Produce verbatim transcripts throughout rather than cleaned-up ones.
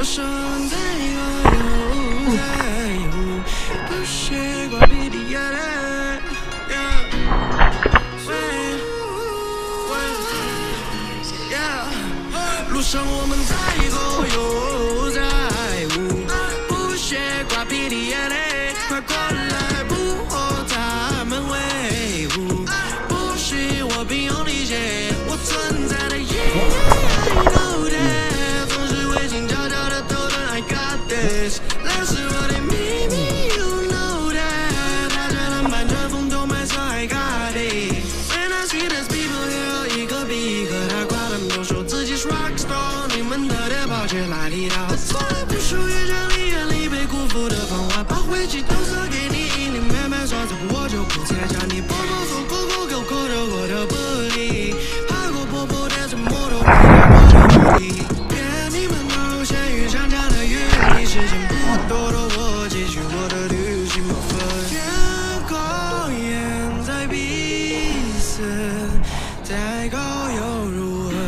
路上我们在狗又在舞，不屑挂屁的眼泪，快过来不和他们为伍，不许我并用理解我存在的意义。I know that， 总是会静悄悄的偷等 I got this， 那是我的秘密 You know that， 他觉得满船风都埋上 I got it。 When I see these people here， 一个比一个大夸，他们都说自己是 rockstar， 你们的猎豹却来力道，从来不属于这里眼里被辜负的芳华，把晦气都塞给你，你慢慢耍着我就不再叫你婆婆说狗狗狗狗的我的不理，怕过婆婆但是摸都没到我的目的，别你们都咸鱼长长的余力，时间不多的我继续我的旅行不分，天空掩在彼此，再高又如何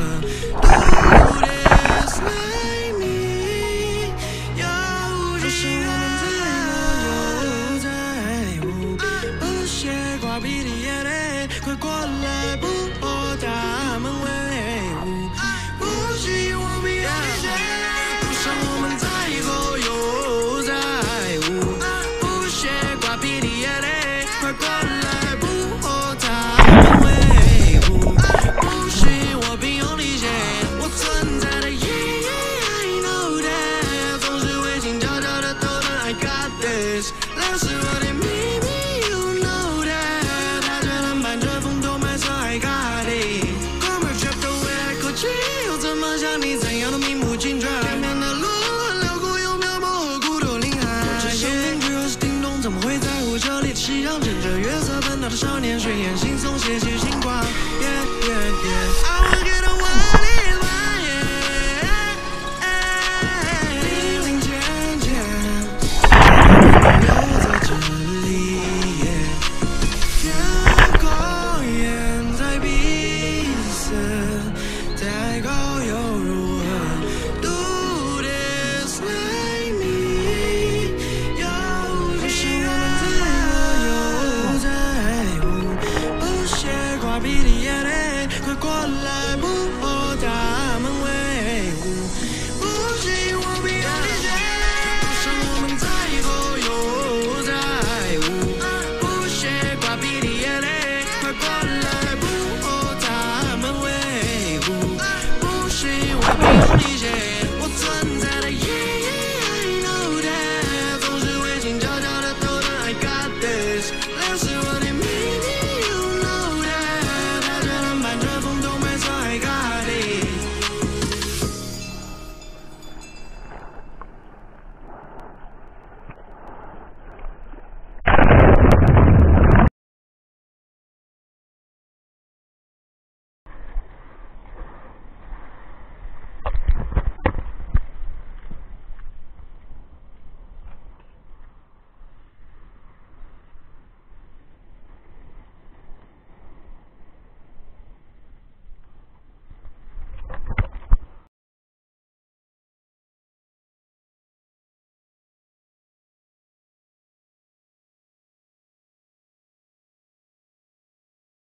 ？Do this like me， 有就是我们在游在舞，不屑挂鼻的眼泪，快过来不和他们为伍，不许我比较谁，路上我们在狗又在舞，不屑挂鼻的眼泪，快过来不和他们为伍，不许我并用理解我存在的意义。I know that， 总是会静悄悄的偷等 I got this， 那是我的秘密 You know that， 他觉得满船风都埋上 I got it， 光棍却都未来口气，又怎么像你怎样都名不经传，前面的路很辽阔又渺茫和孤独林海，这些恐惧和是叮咚，怎么会在乎这里的夕阳，趁着月色奔逃的少年，睡眼惺忪写起心